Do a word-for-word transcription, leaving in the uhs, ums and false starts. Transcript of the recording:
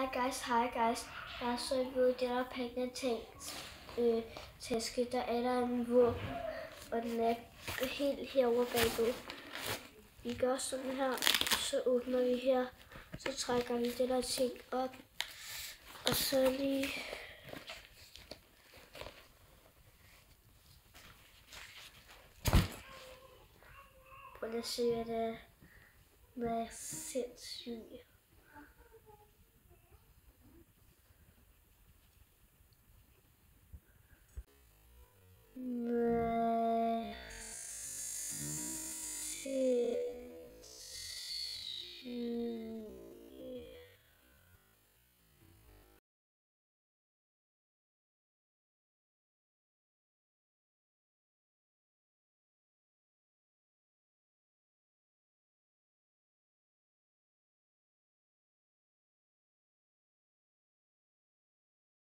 Hi guys, hi guys. Jeg har så ved det der penge ting øh, taske. Der er der en våben, og den er helt herovre bagved. Vi gør sådan her, så åbner vi her, så trækker vi det der ting op, og så lige prøv lige at se, hvad det er. Hvad er sindssygt.